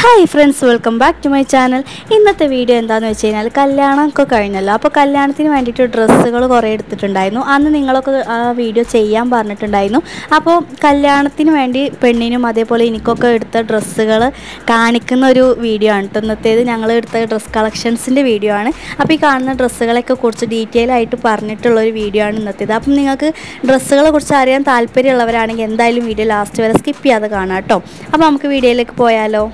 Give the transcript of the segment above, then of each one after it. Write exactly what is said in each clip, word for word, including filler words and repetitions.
Hi friends, welcome back to my channel. ഇന്നത്തെ video എന്താണെന്ന് വെച്ച് കഴിഞ്ഞാൽ കല്യാണമൊക്കെ കഴിഞ്ഞല്ലോ. അപ്പോൾ കല്യാണത്തിന് വേണ്ടിയിട്ട് ഡ്രസ്സുകൾ കുറേ എടുത്തിട്ടുണ്ടായിരുന്നു. അന്ന് നിങ്ങളൊക്കെ ആ വീഡിയോ ചെയ്യാൻ പറഞ്ഞിട്ടുണ്ടായിരുന്നു. അപ്പോൾ കല്യാണത്തിന് വേണ്ടി പെണ്ണിനും അതേപോലെ എനിക്കൊക്കെ എടുത്ത ഡ്രസ്സുകൾ കാണിക്കുന്ന ഒരു വീഡിയോ ആണ് കേട്ടോ ഇന്നത്തേത്. ഞങ്ങൾ എടുത്ത ഡ്രസ്സ് കളക്ഷൻസിൻ്റെ വീഡിയോ ആണ്. അപ്പോൾ ഈ കാണുന്ന ഡ്രസ്സുകളൊക്കെ കുറിച്ച് ഡീറ്റെയിൽ ആയിട്ട് പറഞ്ഞിട്ടുള്ളൊരു വീഡിയോ ആണ് ഇന്നത്തേത്. അപ്പം നിങ്ങൾക്ക് ഡ്രസ്സുകളെ കുറിച്ച് അറിയാൻ താല്പര്യമുള്ളവരാണെങ്കിൽ എന്തായാലും വീഡിയോ ലാസ്റ്റ് വരെ സ്കിപ്പ് ചെയ്യാതെ കാണാം കേട്ടോ. അപ്പോൾ നമുക്ക് വീഡിയോയിലേക്ക് പോയാലോ.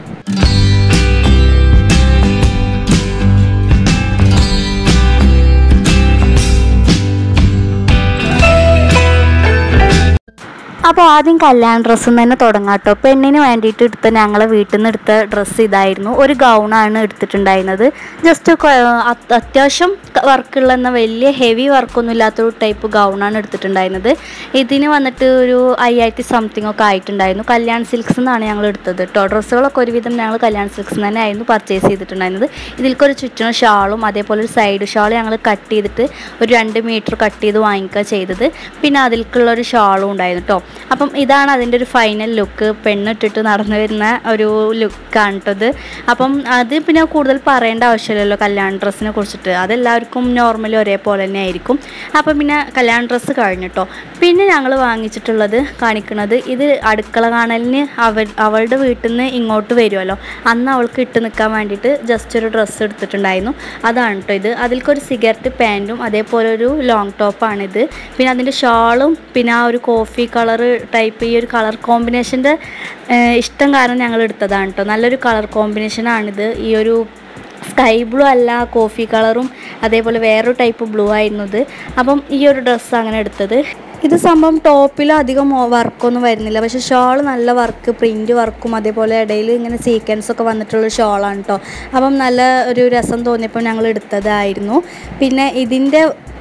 അപ്പോൾ ആദ്യം കല്യാണ ഡ്രസ്സിൽ നിന്ന് തന്നെ തുടങ്ങാം കേട്ടോ. പെണ്ണിന് വേണ്ടിയിട്ട് എടുത്ത ഞങ്ങളെ വീട്ടിൽ നിന്ന് എടുത്ത ഡ്രസ്സ് ഇതായിരുന്നു. ഒരു ഗൗണാണ് എടുത്തിട്ടുണ്ടായിരുന്നത്. ജസ്റ്റ് അത്യാവശ്യം വർക്കുള്ള എന്നാൽ വലിയ ഹെവി വർക്കൊന്നും ഇല്ലാത്തൊരു ടൈപ്പ് ഗൗണാണ് എടുത്തിട്ടുണ്ടായിരുന്നത്. ഇതിന് വന്നിട്ട് ഒരു അയ്യായിരത്തി സംതിങ് ഒക്കെ ആയിട്ടുണ്ടായിരുന്നു. കല്യാൺ സിൽക്സ് എന്നാണ് ഞങ്ങൾ എടുത്തത് കേട്ടോ. ഡ്രസ്സുകളൊക്കെ ഒരുവിധം ഞങ്ങൾ കല്യാൺ സിൽക്സ് തന്നെ ആയിരുന്നു പർച്ചേസ് ചെയ്തിട്ടുണ്ടായിരുന്നത്. ഇതിൽക്കൊരു ചുറ്റിനും ഷാളും അതേപോലെ ഒരു സൈഡ് ഷാൾ ഞങ്ങൾ കട്ട് ചെയ്തിട്ട് ഒരു രണ്ട് മീറ്റർ കട്ട് ചെയ്ത് വാങ്ങിക്കുക ചെയ്തത്. പിന്നെ അതിൽക്കുള്ളൊരു ഷാളും ഉണ്ടായിരുന്നു കേട്ടോ. അപ്പം ഇതാണ് അതിൻ്റെ ഒരു ഫൈനൽ ലുക്ക്. പെണ്ണിട്ടിട്ട് നടന്നു വരുന്ന ഒരു ലുക്കാണ് കേട്ടത്. അപ്പം അത് പിന്നെ കൂടുതൽ പറയേണ്ട ആവശ്യമില്ലല്ലോ കല്യാണ ഡ്രസ്സിനെ കുറിച്ചിട്ട്. അതെല്ലാവർക്കും നോർമലി ഒരേപോലെ തന്നെ ആയിരിക്കും. അപ്പം പിന്നെ കല്യാണ ഡ്രസ്സ് കഴിഞ്ഞിട്ടോ. പിന്നെ ഞങ്ങൾ വാങ്ങിച്ചിട്ടുള്ളത് കാണിക്കുന്നത് ഇത് അടുക്കള കാണലിന് അവ അവളുടെ വീട്ടിൽ നിന്ന് ഇങ്ങോട്ട് വരുമല്ലോ, അന്ന് അവൾക്ക് ഇട്ട് നിൽക്കാൻ വേണ്ടിയിട്ട് ജസ്റ്റ് ഒരു ഡ്രസ്സ് എടുത്തിട്ടുണ്ടായിരുന്നു. അതാണ് കേട്ടോ ഇത്. അതിൽക്കൊരു സിഗരറ്റ് പാൻറ്റും അതേപോലെ ഒരു ലോങ് ടോപ്പാണിത്. പിന്നെ അതിൻ്റെ ഷാളും പിന്നെ ആ ഒരു കോഫി കളർ ടൈപ്പ് ഈ ഒരു കളർ കോമ്പിനേഷൻ്റെ ഇഷ്ടം കാരണം ഞങ്ങൾ എടുത്തതാണ് കേട്ടോ. നല്ലൊരു കളർ കോമ്പിനേഷനാണിത്. ഈ ഒരു സ്കൈ ബ്ലൂ അല്ല, കോഫി കളറും അതേപോലെ വേറൊരു ടൈപ്പ് ബ്ലൂ ആയിരുന്നു ഇത്. അപ്പം ഈ ഒരു ഡ്രസ്സ് അങ്ങനെ എടുത്തത്. ഇത് സംഭവം ടോപ്പിൽ അധികം വർക്കൊന്നും വരുന്നില്ല, പക്ഷേ ഷോൾ നല്ല വർക്ക്, പ്രിൻറ്റ് വർക്കും അതേപോലെ ഇടയിൽ ഇങ്ങനെ സീക്വൻസ് ഒക്കെ വന്നിട്ടുള്ള ഷോളാണ് കേട്ടോ. അപ്പം നല്ല ഒരു രസം തോന്നിയപ്പോൾ ഞങ്ങൾ എടുത്തതായിരുന്നു. പിന്നെ ഇതിൻ്റെ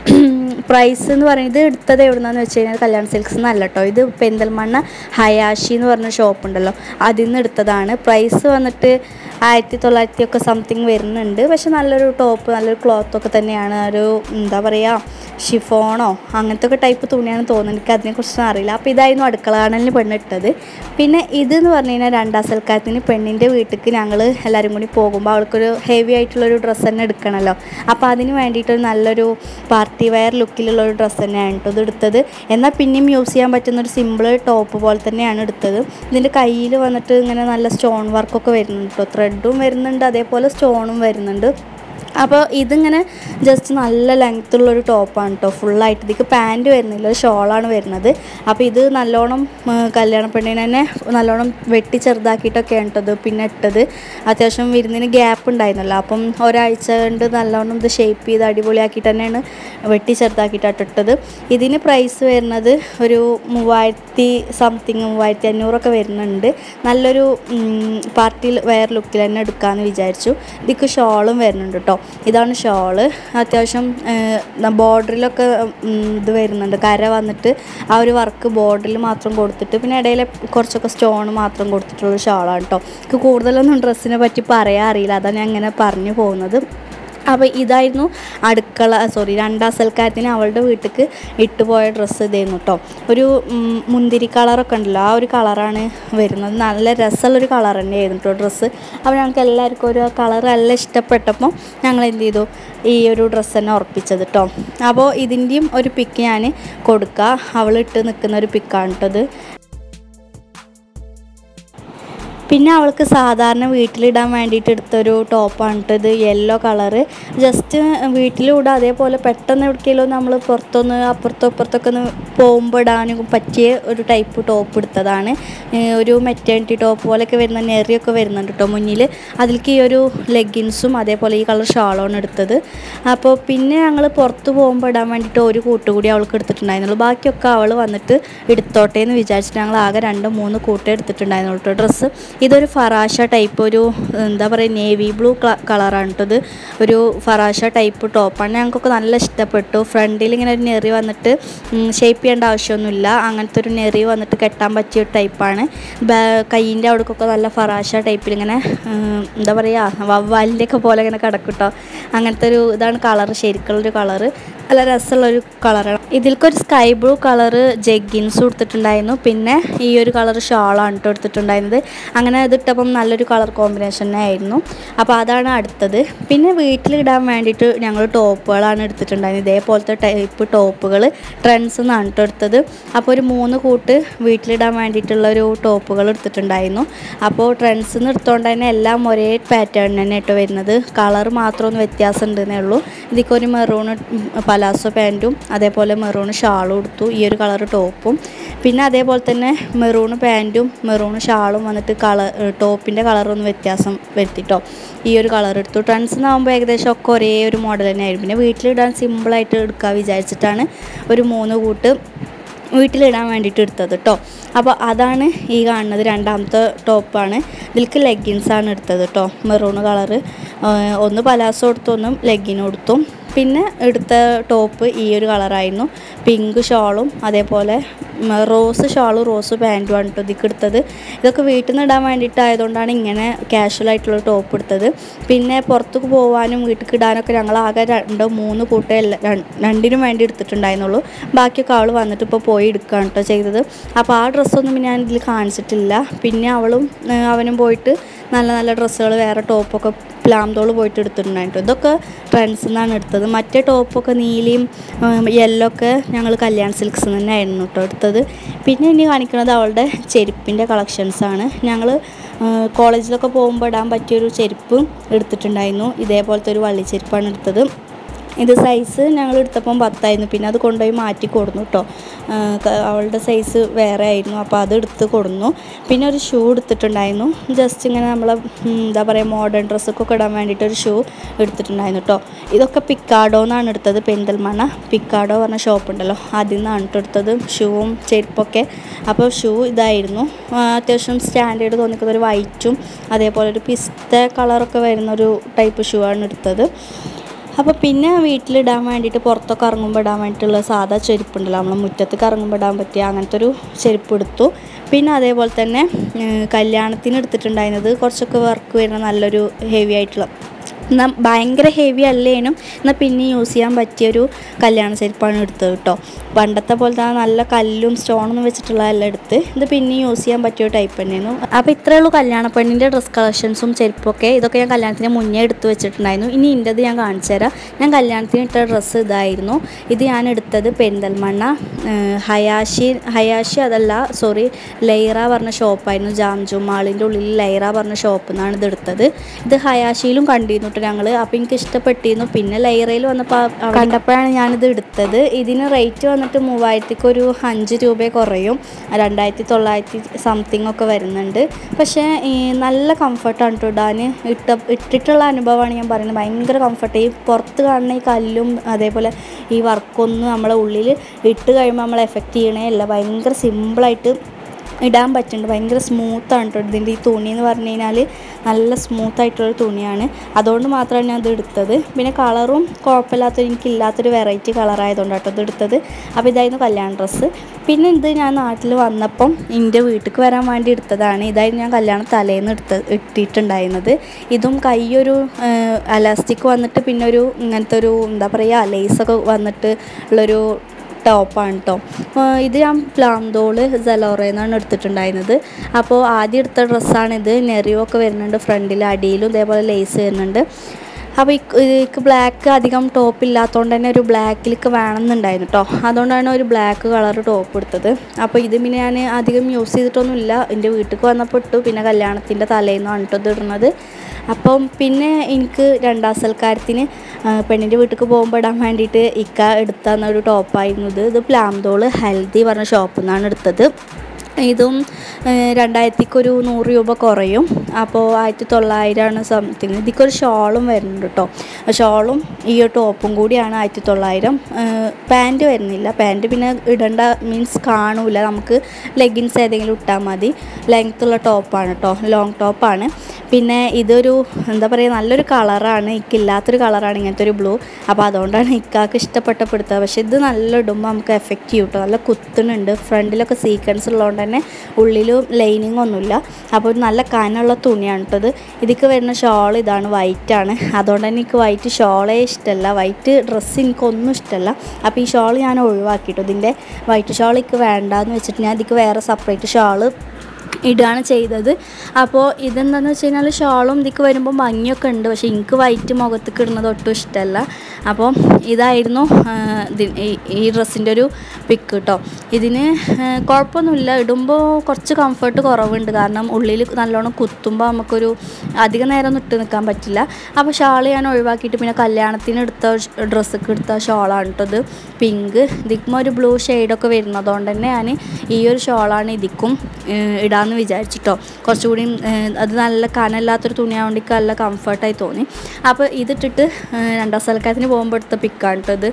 പ്രൈസ് എന്ന് പറയുന്നത് എടുത്തത് എവിടുന്നാന്ന് വെച്ച് കഴിഞ്ഞാൽ കല്യാൺ സിൽക്സ് എന്നല്ല കേട്ടോ. ഇത് പെരിന്തൽമണ്ണ ഹയാഷി എന്ന് പറഞ്ഞ ഷോപ്പ് ഉണ്ടല്ലോ, അതിൽ നിന്ന് എടുത്തതാണ്. പ്രൈസ് വന്നിട്ട് ആയിരത്തി തൊള്ളായിരത്തി ഒക്കെ സംതിങ് വരുന്നുണ്ട്. പക്ഷെ നല്ലൊരു ടോപ്പ്, നല്ലൊരു ക്ലോത്തൊക്കെ തന്നെയാണ്. ഒരു എന്താ പറയുക, ഷിഫോണോ അങ്ങനത്തെ ഒക്കെ ടൈപ്പ് തുണിയാണ് തോന്നുന്നത്. എനിക്ക് അതിനെക്കുറിച്ചൊന്നും അറിയില്ല. അപ്പോൾ ഇതായിരുന്നു അടുക്കള കാണലിന് പെണ്ണിട്ടത്. പിന്നെ ഇതെന്ന് പറഞ്ഞു കഴിഞ്ഞാൽ രണ്ടാം സൽക്കാരത്തിന് പെണ്ണിൻ്റെ വീട്ടിലേക്ക് ഞങ്ങൾ എല്ലാവരും കൂടി പോകുമ്പോൾ അവൾക്കൊരു ഹെവി ആയിട്ടുള്ളൊരു ഡ്രസ്സ് തന്നെ എടുക്കണമല്ലോ. അപ്പോൾ അതിന് വേണ്ടിയിട്ടൊരു നല്ലൊരു പാർട്ടി വെയർ ലുക്കിലുള്ളൊരു ഡ്രസ്സ് തന്നെയാണ് കേട്ടോ ഇത് എടുത്തത്. എന്നാൽ പിന്നെയും യൂസ് ചെയ്യാൻ പറ്റുന്നൊരു സിമ്പിൾ ടോപ്പ് പോലെ തന്നെയാണ് എടുത്തത്. ഇതിൻ്റെ കയ്യിൽ വന്നിട്ട് ഇങ്ങനെ നല്ല സ്റ്റോൺ വർക്കൊക്കെ വരുന്നുണ്ട് കേട്ടോ. ത്രെഡും വരുന്നുണ്ട് അതേപോലെ സ്റ്റോണും വരുന്നുണ്ട്. അപ്പോൾ ഇതിങ്ങനെ ജസ്റ്റ് നല്ല ലെങ്ത്തുള്ളൊരു ടോപ്പാണ് കേട്ടോ. ഫുള്ളായിട്ട് ഇതിക്ക് പാൻറ്റ് വരുന്നില്ല, ഒരു ഷോളാണ് വരുന്നത്. അപ്പോൾ ഇത് നല്ലോണം കല്യാണ പെണ്ണിനെ തന്നെ നല്ലോണം വെട്ടി ചെറുതാക്കിയിട്ടൊക്കെയാണ് കേട്ടത് പിന്നെ ഇട്ടത്. അത്യാവശ്യം വിരുന്നിന് ഗ്യാപ്പ് ഉണ്ടായിരുന്നല്ലോ, അപ്പം ഒരാഴ്ച കൊണ്ട് നല്ലോണം ഇത് ഷേപ്പ് ചെയ്ത് അടിപൊളിയാക്കിയിട്ട് തന്നെയാണ് വെട്ടി ചെറുതാക്കിയിട്ടാണ് ഇട്ടത്. ഇതിന് പ്രൈസ് വരുന്നത് ഒരു മൂവായിരത്തി സംതിങ് മൂവായിരത്തി അഞ്ഞൂറൊക്കെ വരുന്നുണ്ട്. നല്ലൊരു പാർട്ടി വെയർ ലുക്കിൽ തന്നെ എടുക്കാമെന്ന് വിചാരിച്ചു. ഇതിക്ക് ഷോളും വരുന്നുണ്ട് കേട്ടോ. ഇതാണ് ഷോള്. അത്യാവശ്യം ബോർഡറിലൊക്കെ ഇത് വരുന്നുണ്ട്, കര വന്നിട്ട് ആ ഒരു വർക്ക് ബോർഡറിൽ മാത്രം കൊടുത്തിട്ട് പിന്നെ ഇടയിൽ കുറച്ചൊക്കെ സ്റ്റോൺ മാത്രം കൊടുത്തിട്ടുള്ള ഷോളാണ് കേട്ടോ. എനിക്ക് കൂടുതലൊന്നും ഡ്രസ്സിനെ പറ്റി പറയാൻ അറിയില്ല, അതാണ് ഞാൻ അങ്ങനെ പറഞ്ഞു പോകുന്നത്. അപ്പോൾ ഇതായിരുന്നു അടുക്കള സോറി രണ്ടാം സൽക്കാരത്തിന് അവളുടെ വീട്ടിലേക്ക് ഇട്ടുപോയ ഡ്രസ്സ് ഇതായിരുന്നു കേട്ടോ. ഒരു മുന്തിരി കളറൊക്കെ ഉണ്ടല്ലോ, ആ ഒരു കളറാണ് വരുന്നത്. നല്ല രസമുള്ളൊരു കളർ തന്നെയായിരുന്നു കേട്ടോ ഡ്രസ്സ്. അപ്പോൾ ഞങ്ങൾക്ക് എല്ലാവർക്കും ഒരു കളർ നല്ല ഇഷ്ടപ്പെട്ടപ്പോൾ ഞങ്ങൾ എന്ത് ചെയ്തു, ഈ ഒരു ഡ്രസ്സ് തന്നെ ഉറപ്പിച്ചത് കേട്ടോ. അപ്പോൾ ഇതിൻ്റെയും ഒരു പിക്ക് ഞാൻ കൊടുക്കുക. അവളിട്ട് നിൽക്കുന്ന ഒരു പിക്കാണ് കേട്ടത്. പിന്നെ അവൾക്ക് സാധാരണ വീട്ടിലിടാൻ വേണ്ടിയിട്ട് എടുത്തൊരു ടോപ്പാണ് കേട്ടോ ഇത്. Yellow colour. ജസ്റ്റ് വീട്ടിലിടാം, അതേപോലെ പെട്ടെന്ന് എവിടേക്കെങ്കിലും നമ്മൾ പുറത്തൊന്ന് അപ്പുറത്തോ ഇപ്പുറത്തൊക്കെ ഒന്ന് പോകുമ്പോൾ ഇടാനും പറ്റിയ ഒരു ടൈപ്പ് ടോപ്പ് എടുത്തതാണ്. ഒരു മെറ്റേണിറ്റി ടോപ്പ് പോലെയൊക്കെ വരുന്ന നെറിയൊക്കെ വരുന്നുണ്ട് കേട്ടോ മുന്നിൽ. അതിലേക്ക് ഈ ഒരു ലെഗിൻസും അതേപോലെ ഈ കളർ ഷാളാണ് എടുത്തത്. അപ്പോൾ പിന്നെ ഞങ്ങൾ പുറത്ത് പോകുമ്പോൾ ഇടാൻ വേണ്ടിയിട്ട് ഒരു കൂട്ടുകൂടി അവൾക്ക് എടുത്തിട്ടുണ്ടായിരുന്നുള്ളൂ. ബാക്കിയൊക്കെ അവൾ വന്നിട്ട് എടുത്തോട്ടെ എന്ന് വിചാരിച്ചിട്ട് ഞങ്ങൾ ആകെ രണ്ട് മൂന്ന് കൂട്ടേ എടുത്തിട്ടുണ്ടായിരുന്നുള്ളൂ കേട്ടോ ഡ്രസ്സ്. ഇതൊരു ഫറാഷ ടൈപ്പ്, ഒരു എന്താ പറയുക നേവി ബ്ലൂ കളറാണ് കേട്ടോ. ഇത് ഒരു ഫറാഷ ടൈപ്പ് ടോപ്പാണ്. ഞങ്ങൾക്കൊക്കെ നല്ല ഇഷ്ടപ്പെട്ടു. ഫ്രണ്ടിൽ ഇങ്ങനെ ഒരു നെറി വന്നിട്ട് ഷേപ്പ് ചെയ്യേണ്ട ആവശ്യമൊന്നുമില്ല, അങ്ങനത്തെ ഒരു നെറി വന്നിട്ട് കെട്ടാൻ പറ്റിയ ഒരു ടൈപ്പാണ്. കയ്യിൻ്റെ അവിടേക്കൊക്കെ നല്ല ഫറാഷ ടൈപ്പിൽ ഇങ്ങനെ എന്താ പറയുക വവ്വാലിൻ്റെയൊക്കെ പോലെ ഇങ്ങനെ കിടക്കും കേട്ടോ. അങ്ങനത്തെ ഒരു ഇതാണ് കളറ്, ശരിക്കുള്ളൊരു കളറ്. നല്ല രസമുള്ളൊരു കളറാണ്. ഇതിൽക്കൊരു സ്കൈ ബ്ലൂ കളറ് ജഗ്ഗിൻസ് കൊടുത്തിട്ടുണ്ടായിരുന്നു. പിന്നെ ഈ ഒരു കളർ ഷാളാണ് കേട്ടോ എടുത്തിട്ടുണ്ടായിരുന്നത്. അങ്ങനെ ഇതിട്ടപ്പം നല്ലൊരു കളർ കോമ്പിനേഷൻ ആയിരുന്നു. അപ്പോൾ അതാണ് അടുത്തത്. പിന്നെ വീട്ടിലിടാൻ വേണ്ടിയിട്ട് ഞങ്ങൾ ടോപ്പുകളാണ് എടുത്തിട്ടുണ്ടായിരുന്നത്. ഇതേപോലത്തെ ടൈപ്പ് ടോപ്പുകൾ ട്രെൻഡ്സ് എന്നാണ് കേട്ടോ എടുത്തത്. അപ്പോൾ ഒരു മൂന്ന് കൂട്ട് വീട്ടിലിടാൻ വേണ്ടിയിട്ടുള്ളൊരു ടോപ്പുകൾ എടുത്തിട്ടുണ്ടായിരുന്നു. അപ്പോൾ ട്രെൻഡ്സ് നിന്ന് എടുത്തുകൊണ്ട് തന്നെ എല്ലാം ഒരേ പാറ്റേൺ തന്നെ കേട്ടോ വരുന്നത്. കളർ മാത്രം ഒന്ന് വ്യത്യാസം ഉണ്ടെന്നേ ഉള്ളൂ. ഇതിക്ക് ഒരു മെറൂൺ പലാസോ പാൻറ്റും അതേപോലെ മെറൂൺ ഷാളും എടുത്തു, ഈ ഒരു കളർ ടോപ്പും. പിന്നെ അതേപോലെ തന്നെ മെറൂൺ പാൻറ്റും മെറൂൺ ഷാളും വന്നിട്ട് കളർ ടോപ്പിൻ്റെ കളറൊന്ന് വ്യത്യാസം വരുത്തിട്ടോ ഈ ഒരു കളർ എടുത്തു. ട്രെൻഡ്സിനാകുമ്പോൾ ഏകദേശം ഒക്കെ ഒരേ ഒരു മോഡൽ തന്നെയായിരുന്നു. പിന്നെ വീട്ടിലിടാൻ സിമ്പിളായിട്ട് എടുക്കാൻ വിചാരിച്ചിട്ടാണ് ഒരു മൂന്ന് കൂട്ട് വീട്ടിലിടാൻ വേണ്ടിയിട്ട് എടുത്തത് കേട്ടോ. അപ്പോൾ അതാണ് ഈ കാണുന്നത് രണ്ടാമത്തെ ടോപ്പാണ്. ഇതിലേക്ക് ലെഗിൻസാണ് എടുത്തത് കേട്ടോ, മെറൂൺ കളറ്. ഒന്ന് പലാസോ എടുത്തു, ഒന്നും ലെഗിനും എടുത്തു. പിന്നെ എടുത്ത ടോപ്പ് ഈ ഒരു കളറായിരുന്നു, പിങ്ക് ഷോളും അതേപോലെ റോസ് ഷോളും റോസ് പാൻറ്റുമാണ് കേട്ടോ ഇതിക്ക് എടുത്തത്. ഇതൊക്കെ വീട്ടിൽ നിന്ന് ഇടാൻ വേണ്ടിയിട്ടായതുകൊണ്ടാണ് ഇങ്ങനെ കാഷ്വൽ ആയിട്ടുള്ള ടോപ്പ് എടുത്തത്. പിന്നെ പുറത്തേക്ക് പോകാനും വീട്ടിൽ ഇടാനൊക്കെ ഞങ്ങൾ ആകെ രണ്ടോ മൂന്ന് കൂട്ടേ രണ്ടിനും വേണ്ടി എടുത്തിട്ടുണ്ടായിരുന്നുള്ളൂ. ബാക്കിയൊക്കെ അവൾ വന്നിട്ട് ഇപ്പോൾ പോയി എടുക്കുകയാണ് കേട്ടോ ചെയ്തത്. അപ്പോൾ ആ ഡ്രസ്സൊന്നും ഞാൻ ഇതിൽ കാണിച്ചിട്ടില്ല. പിന്നെ അവളും അവനും പോയിട്ട് നല്ല നല്ല ഡ്രസ്സുകൾ വേറെ ടോപ്പൊക്കെ പ്ലാംതോൾ പോയിട്ട് എടുത്തിട്ടുണ്ടായിരുന്നു. ഇതൊക്കെ ട്രെൻഡ്സിൽ നിന്നാണ് എടുത്തത്. മറ്റേ ടോപ്പൊക്കെ നീലയും യെല്ലോ ഒക്കെ ഞങ്ങൾ കല്യാൺ സിൽക്സിൽ നിന്ന് തന്നെയായിരുന്നു കേട്ടോ എടുത്തത്. പിന്നെ ഇനി കാണിക്കുന്നത് അവളുടെ ചെരുപ്പിൻ്റെ കളക്ഷൻസാണ്. ഞങ്ങൾ കോളേജിലൊക്കെ പോകുമ്പോൾ ഇടാൻ പറ്റിയൊരു ചെരുപ്പും എടുത്തിട്ടുണ്ടായിരുന്നു. ഇതേപോലത്തെ ഒരു വള്ളിച്ചെരുപ്പാണ് എടുത്തത്. ഇത് സൈസ് ഞങ്ങൾ എടുത്തപ്പം പത്തായിരുന്നു. പിന്നെ അത് കൊണ്ടുപോയി മാറ്റി കൊടുന്നു കേട്ടോ. അവളുടെ സൈസ് വേറെ ആയിരുന്നു, അപ്പോൾ അത് എടുത്ത് കൊടുന്നു. പിന്നെ ഒരു ഷൂ എടുത്തിട്ടുണ്ടായിരുന്നു. ജസ്റ്റ് ഇങ്ങനെ നമ്മൾ എന്താ പറയുക മോഡേൺ ഡ്രസ്സൊക്കെ ഇടാൻ വേണ്ടിയിട്ട് ഒരു ഷൂ എടുത്തിട്ടുണ്ടായിരുന്നു കേട്ടോ. ഇതൊക്കെ പിക്കാഡോ എന്നാണ് എടുത്തത്. പെരിന്തൽമണ്ണ പിക്കാഡോ പറഞ്ഞ ഷോപ്പ് ഉണ്ടല്ലോ, അതിൽ നിന്നാണ് കേട്ടോ എടുത്തത് ഷൂവും ചെരുപ്പൊക്കെ. അപ്പോൾ ഷൂ ഇതായിരുന്നു, അത്യാവശ്യം സ്റ്റാൻഡേർഡ് തോന്നിക്കുന്ന ഒരു വൈറ്റും അതേപോലെ ഒരു പിസ്ത കളറൊക്കെ വരുന്നൊരു ടൈപ്പ് ഷൂ ആണ് എടുത്തത്. അപ്പോൾ പിന്നെ വീട്ടിലിടാൻ വേണ്ടിയിട്ട് പുറത്തൊക്കെ ഇറങ്ങുമ്പോൾ ഇടാൻ വേണ്ടിയിട്ടുള്ള സാധാ ചെരുപ്പുണ്ടല്ലോ, നമ്മൾ മുറ്റത്തേക്ക് ഇറങ്ങുമ്പോൾ ഇടാൻ പറ്റിയ അങ്ങനത്തെ ഒരു ചെരുപ്പ് എടുത്തു. പിന്നെ അതേപോലെ തന്നെ കല്യാണത്തിന് എടുത്തിട്ടുണ്ടായിരുന്നത് കുറച്ചൊക്കെ വർക്ക് വരുന്ന നല്ലൊരു ഹെവി ആയിട്ടുള്ള, എന്നാൽ ഭയങ്കര ഹെവി അല്ലേനും എന്നാൽ പിന്നെ യൂസ് ചെയ്യാൻ പറ്റിയൊരു കല്യാണ ചെരുപ്പാണ് എടുത്തത് കേട്ടോ. പണ്ടത്തെ പോലത്തെ നല്ല കല്ലും സ്റ്റോണൊന്നും വെച്ചിട്ടുള്ളതല്ല എടുത്ത്, ഇത് പിന്നെ യൂസ് ചെയ്യാൻ പറ്റിയ ടൈപ്പ് തന്നെയായിരുന്നു. അപ്പോൾ ഇത്രയേ ഉള്ളൂ കല്യാണ പെണ്ണിൻ്റെ ഡ്രസ് കളക്ഷൻസും ചെരുപ്പൊക്കെ. ഇതൊക്കെ ഞാൻ കല്യാണത്തിന് മുന്നേ എടുത്ത് വെച്ചിട്ടുണ്ടായിരുന്നു. ഇനി ഇൻ്റെത് ഞാൻ കാണിച്ചു തരാം. ഞാൻ കല്യാണത്തിന് ഇട്ട ഡ്രസ്സ് ഇതായിരുന്നു. ഇത് ഞാൻ എടുത്തത് പെരിന്തൽമണ്ണ ഹയാഷി ഹയാഷി അതല്ല സോറി ലൈറ പറഞ്ഞ ഷോപ്പായിരുന്നു. ജാംജു മാളിൻ്റെ ഉള്ളിൽ ലൈറ പറഞ്ഞ ഷോപ്പിൽ നിന്നാണ് ഇത് എടുത്തത്. ഇത് ഹയാഷിയിലും കണ്ടിരുന്നു ഞങ്ങൾ. അപ്പോൾ എനിക്ക് ഇഷ്ടപ്പെട്ടിരുന്നു. പിന്നെ ലൈറയിൽ വന്നപ്പോൾ കണ്ടപ്പോഴാണ് ഞാനിത് എടുത്തത്. ഇതിന് റേറ്റ് വന്നിട്ട് മൂവായിരത്തിക്ക് ഒരു അഞ്ച് രൂപ കുറയും, രണ്ടായിരത്തി തൊള്ളായിരത്തി സംതിങ് ഒക്കെ വരുന്നുണ്ട്. പക്ഷേ ഈ നല്ല കംഫർട്ടാണ് കേട്ടോ ഇടാൻ. ഇട്ട ഇട്ടിട്ടുള്ള അനുഭവമാണ് ഞാൻ പറയുന്നത്. ഭയങ്കര കംഫർട്ട്. ഈ പുറത്ത് കാണുന്ന ഈ കല്ലും അതേപോലെ ഈ വർക്കൊന്നും നമ്മളെ ഉള്ളിൽ ഇട്ട് കഴിയുമ്പോൾ നമ്മളെ എഫക്റ്റ് ചെയ്യണേ അല്ല. ഭയങ്കര സിമ്പിളായിട്ട് ഇടാൻ പറ്റുന്നുണ്ട്. ഭയങ്കര സ്മൂത്താണ് കേട്ടോ ഇതിൻ്റെ ഈ തുണി എന്ന് പറഞ്ഞു കഴിഞ്ഞാൽ നല്ല സ്മൂത്തായിട്ടുള്ളൊരു തുണിയാണ്. അതുകൊണ്ട് മാത്രമാണ് ഞാൻ ഇത് എടുത്തത്. പിന്നെ കളറും കുഴപ്പമില്ലാത്തൊരു എനിക്കില്ലാത്തൊരു വെറൈറ്റി കളറായതുകൊണ്ടാണ് കേട്ടോ ഇത് എടുത്തത്. അപ്പോൾ ഇതായിരുന്നു കല്യാണ ഡ്രസ്സ്. പിന്നെ ഇത് ഞാൻ നാട്ടിൽ വന്നപ്പം എൻ്റെ വീട്ടിലേക്ക് വരാൻ വേണ്ടി എടുത്തതാണ്. ഇതായിരുന്നു ഞാൻ കല്യാണം തലേന്ന് എടുത്ത് ഇട്ടിട്ടുണ്ടായിരുന്നത്. ഇതും കൈയൊരു അലാസ്റ്റിക് വന്നിട്ട് പിന്നെ ഒരു ഇങ്ങനത്തെ ഒരു എന്താ പറയുക ലേസൊക്കെ വന്നിട്ട് ഉള്ളൊരു ടോപ്പാണ് കേട്ടോ. ഇത് ഞാൻ പ്ലാംതോള് സെലോറയിൽ നിന്നാണ് എടുത്തിട്ടുണ്ടായിരുന്നത്. അപ്പോൾ ആദ്യം എടുത്ത ഡ്രസ്സാണിത്. നെറിവൊക്കെ വരുന്നുണ്ട് ഫ്രണ്ടിൽ, അടിയിലും ഇതേപോലെ ലേസ് വരുന്നുണ്ട്. അപ്പോൾ എനിക്ക് ബ്ലാക്ക് അധികം ടോപ്പ് ഇല്ലാത്തതുകൊണ്ട് തന്നെ ഒരു ബ്ലാക്കിലേക്ക് വേണമെന്നുണ്ടായിരുന്നു കേട്ടോ. അതുകൊണ്ടാണ് ഒരു ബ്ലാക്ക് കളർ ടോപ്പ് എടുത്തത്. അപ്പോൾ ഇത് പിന്നെ ഞാൻ അധികം യൂസ് ചെയ്തിട്ടൊന്നുമില്ല. എൻ്റെ വീട്ടിലേക്ക് വന്നപ്പോൾ ഇട്ടു. പിന്നെ കല്യാണത്തിൻ്റെ തലേന്നാണ് കേട്ടോ ഇത് ഇടുന്നത്. അപ്പം പിന്നെ എനിക്ക് രണ്ടാം സൽക്കാരത്തിന് പെണ്ണിൻ്റെ വീട്ടിലേക്ക് പോകുമ്പോൾ ഇടാൻ വേണ്ടിയിട്ട് ഇക്ക എടുത്തന്നൊരു ടോപ്പായിരുന്നു ഇത്. ഇത് പ്ലാംതോള് ഹെൽത്തി പറഞ്ഞ ഷോപ്പിൽ നിന്നാണ് എടുത്തത്. ഇതും രണ്ടായിരത്തിക്കൊരു നൂറ് രൂപ കുറയും. അപ്പോൾ ആയിരത്തി തൊള്ളായിരമാണ് സംതിങ്. ഇതിക്കൊരു ഷോളും വരുന്നുണ്ട് കേട്ടോ. ഷോളും ഈ ടോപ്പും കൂടിയാണ് ആയിരത്തി തൊള്ളായിരം. പാൻറ്റ് വരുന്നില്ല. പാൻറ്റ് പിന്നെ ഇടേണ്ട മീൻസ് കാണൂല, നമുക്ക് ലെഗിൻസ് ഏതെങ്കിലും ഇട്ടാൽ മതി. ലെങ്ത്തുള്ള ടോപ്പാണ് കേട്ടോ, ലോങ് ടോപ്പാണ്. പിന്നെ ഇതൊരു എന്താ പറയുക നല്ലൊരു കളറാണ്. ഇക്കില്ലാത്തൊരു കളറാണ് ഇങ്ങനത്തെ ഒരു ബ്ലൂ. അപ്പോൾ അതുകൊണ്ടാണ് ഇക്കാക്ക് ഇഷ്ടപ്പെട്ടപ്പെടുത്തുക. പക്ഷേ ഇത് നല്ല ഇടുമ്പോൾ നമുക്ക് എഫക്റ്റ് ചെയ്യും കേട്ടോ. നല്ല കുത്തുന്നുണ്ട്. ഫ്രണ്ടിലൊക്കെ സീക്വൻസ് ഉള്ളതുകൊണ്ട് തന്നെ ഉള്ളിലും ലൈനിങ് ഒന്നുമില്ല. അപ്പോൾ ഒരു നല്ല കനുള്ള തുണിയാണ് കേട്ടത്. ഇതിക്ക് വരുന്ന ഷോൾ ഇതാണ്, വൈറ്റാണ്. അതുകൊണ്ട് തന്നെ എനിക്ക് വൈറ്റ് ഷോളേ ഇഷ്ടമല്ല. വൈറ്റ് ഡ്രസ്സ് എനിക്കൊന്നും ഇഷ്ടമല്ല. അപ്പോൾ ഈ ഷോൾ ഞാൻ ഒഴിവാക്കിയിട്ടു. ഇതിൻ്റെ വൈറ്റ് ഷോൾ എനിക്ക് വേണ്ടാന്ന് വെച്ചിട്ട് ഞാൻ ഇതിക്ക് വേറെ സെപ്പറേറ്റ് ഷാള് ഇടാണ് ചെയ്തത്. അപ്പോൾ ഇതെന്താണെന്ന് വെച്ച് കഴിഞ്ഞാൽ ഷോളും ഇതിക്ക് വരുമ്പോൾ ഭംഗിയൊക്കെ ഉണ്ട്, പക്ഷേ എനിക്ക് വൈറ്റ് മുഖത്തേക്ക് ഇടുന്നത് ഒട്ടും ഇഷ്ടമല്ല. അപ്പോൾ ഇതായിരുന്നു ഈ ഡ്രസ്സിൻ്റെ ഒരു പിക്ക് കേട്ടോ. ഇതിന് കുഴപ്പമൊന്നുമില്ല, ഇടുമ്പോൾ കുറച്ച് കംഫർട്ട് കുറവുണ്ട്, കാരണം ഉള്ളിൽ നല്ലോണം കുത്തുമ്പോൾ നമുക്കൊരു അധിക നേരം ഒന്നും ഇട്ട് നിൽക്കാൻ പറ്റില്ല. അപ്പോൾ ഷാൾ ഞാൻ ഒഴിവാക്കിയിട്ട് പിന്നെ കല്യാണത്തിന് എടുത്ത ഡ്രസ്സൊക്കെ എടുത്ത ഷോളാണ് കേട്ടത്, പിങ്ക്. ഇതിക്കും ഒരു ബ്ലൂ ഷെയ്ഡൊക്കെ വരുന്നതുകൊണ്ട് തന്നെ ഞാൻ ഈ ഒരു ഷോളാണ് ഇതിക്കും ഇടാമെന്ന് വിചാരിച്ചിട്ടോ. കുറച്ചുകൂടി അത് നല്ല കനല്ലാത്തൊരു തുണിയായതുകൊണ്ട് എനിക്ക് നല്ല കംഫർട്ടായി തോന്നി. അപ്പോൾ ഇതിട്ടിട്ട് രണ്ടാം സൽക്കാരത്തിന് പോകുമ്പോൾ എടുത്ത പിക്കാണ് കേട്ടത്.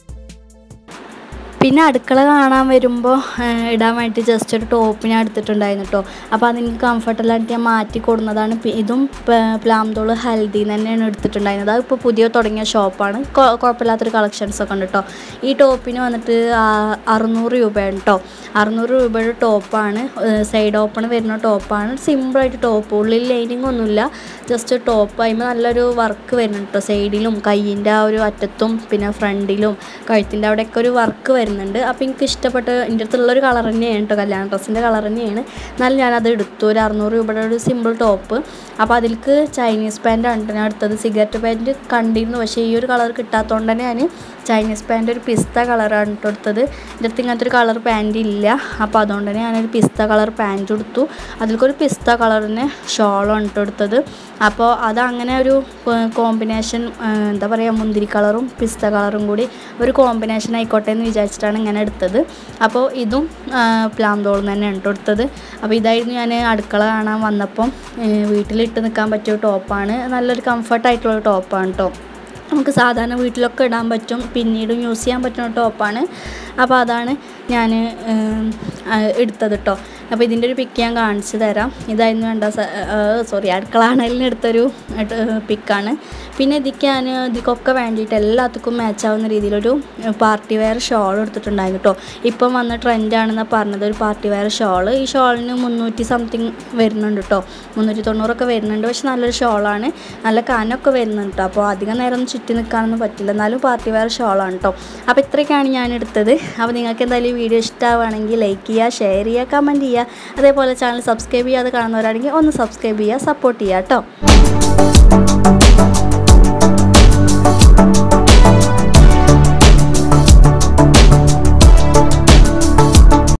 പിന്നെ അടുക്കള കാണാൻ വരുമ്പോൾ ഇടാൻ വേണ്ടി ജസ്റ്റ് ഒരു ടോപ്പ് ഞാൻ എടുത്തിട്ടുണ്ടായിരുന്നു കേട്ടോ. അപ്പോൾ അതെനിക്ക് കംഫർട്ടബിളായിട്ട് ഞാൻ മാറ്റി കൊടുക്കുന്നതാണ്. ഇതും പ്ലാംതോള് ഹൽദി തന്നെയാണ് എടുത്തിട്ടുണ്ടായിരുന്നത്. അതിപ്പോൾ പുതിയ തുടങ്ങിയ ഷോപ്പാണ്, കുഴപ്പമില്ലാത്തൊരു കളക്ഷൻസൊക്കെ ഉണ്ട് കേട്ടോ. ഈ ടോപ്പിന് വന്നിട്ട് അറുന്നൂറ് രൂപയാണ് കേട്ടോ. അറുന്നൂറ് രൂപയുടെ ടോപ്പാണ്, സൈഡ് ഓപ്പൺ വരുന്ന ടോപ്പാണ്. സിമ്പിളായിട്ട് ടോപ്പ്, ഉള്ളിൽ ലൈനിങ് ഒന്നുമില്ല, ജസ്റ്റ് ടോപ്പ്. അതിന് നല്ലൊരു വർക്ക് വരുന്നുണ്ട് കേട്ടോ, സൈഡിലും കയ്യിൻ്റെ ആ ഒരു അറ്റത്തും പിന്നെ ഫ്രണ്ടിലും കഴുത്തിൻ്റെ അവിടെയൊക്കെ ഒരു വർക്ക് വരുന്നുണ്ട്. അപ്പോൾ എനിക്ക് ഇഷ്ടപ്പെട്ട എൻ്റെ അടുത്തുള്ളൊരു കളർ തന്നെയാണ് കേട്ടോ, കല്യാണ ഡ്രസ്സിൻ്റെ കളർ തന്നെയാണ്. എന്നാലും ഞാനത് എടുത്തു, ഒരു അറുന്നൂറ് രൂപയുടെ ഒരു സിമ്പിൾ ടോപ്പ്. അപ്പോൾ അതിലേക്ക് ചൈനീസ് പാൻറ്റാണ് ഞാൻ എടുത്തത്. സിഗരറ്റ് പാൻറ്റ് കണ്ടിരുന്നു, പക്ഷേ ഈ ഒരു കളർ കിട്ടാത്തതുകൊണ്ട് തന്നെ ഞാൻ ചൈനീസ് പാൻറ്റ് ഒരു പിസ്ത കളറാണ് കേട്ടോ എടുത്തത്. എൻ്റെ അടുത്ത് ഇങ്ങനത്തെ ഒരു കളർ പാൻറ്റ് ഇല്ല, അപ്പോൾ അതുകൊണ്ട് തന്നെ ഞാനൊരു പിസ്ത കളർ പാൻറ്റ് എടുത്തു. അതിലേക്കൊരു പിസ്ത കളറിന് ഷോളാണ് കേട്ടോ എടുത്തത്. അപ്പോൾ അതങ്ങനെ ഒരു കോമ്പിനേഷൻ, എന്താ പറയുക, മുന്തിരി കളറും പിസ്ത കളറും കൂടി ഒരു കോമ്പിനേഷൻ ആയിക്കോട്ടെ എന്ന് വിചാരിച്ചിട്ടാണ് ഇങ്ങനെ എടുത്തത്. അപ്പോൾ ഇതും പ്ലാംതോളിൽ നിന്ന് തന്നെയാണ് കേട്ടോ എടുത്തത്. അപ്പോൾ ഇതായിരുന്നു ഞാൻ അടുക്കള കാണാൻ വന്നപ്പം വീട്ടിലിട്ട് നിൽക്കാൻ പറ്റിയ ടോപ്പാണ്. നല്ലൊരു കംഫർട്ടായിട്ടുള്ള ടോപ്പാണ് കേട്ടോ. നമുക്ക് സാധാരണ വീട്ടിലൊക്കെ ഇടാൻ പറ്റും, പിന്നീടും യൂസ് ചെയ്യാൻ പറ്റുന്ന ടോപ്പാണ്. അപ്പോൾ അതാണ് ഞാൻ എടുത്തത് കേട്ടോ. അപ്പോൾ ഇതിൻ്റെ ഒരു പിക്ക് ഞാൻ കാണിച്ചു തരാം. ഇതായിരുന്നു വേണ്ട സോറി അടുക്കള കാണലിന് എടുത്തൊരു പിക്കാണ്. പിന്നെ ഇതിക്ക് ഞാൻ ഇതിക്കൊക്കെ വേണ്ടിയിട്ട് എല്ലാത്തിനും മാച്ച് ആവുന്ന രീതിയിലൊരു പാർട്ടി വെയർ ഷോൾ എടുത്തിട്ടുണ്ടായിരുന്നു കേട്ടോ. ഇപ്പം വന്ന ട്രെൻഡാണെന്നാണ് പറഞ്ഞത്, ഒരു പാർട്ടി വെയർ ഷോള്. ഈ ഷോളിന് മുന്നൂറ്റി സംതിങ് വരുന്നുണ്ട് കേട്ടോ, മുന്നൂറ്റി തൊണ്ണൂറൊക്കെ വരുന്നുണ്ട്. പക്ഷെ നല്ലൊരു ഷോളാണ്, നല്ല കനമൊക്കെ വരുന്നുണ്ട് കേട്ടോ. അപ്പോൾ അധികം നേരം ഒന്നും ചുറ്റി നിൽക്കാനൊന്നും പറ്റില്ല, എന്നാലും പാർട്ടി വെയർ ഷോളാണ് കേട്ടോ. അപ്പോൾ ഇത്രയൊക്കെയാണ് ഞാൻ എടുത്തത്. അപ്പോൾ നിങ്ങൾക്ക് എന്തായാലും ഈ വീഡിയോ ഇഷ്ടമാവുകയാണെങ്കിൽ ലൈക്ക് ചെയ്യുക, ഷെയർ ചെയ്യുക, കമൻറ്റ് ചെയ്യുക. അതേപോലെ ചാനൽ സബ്സ്ക്രൈബ് ചെയ്യാതെ കാണുന്നവരാണെങ്കിൽ ഒന്ന് സബ്സ്ക്രൈബ് ചെയ്യുക, സപ്പോർട്ട് ചെയ്യുക കേട്ടോ.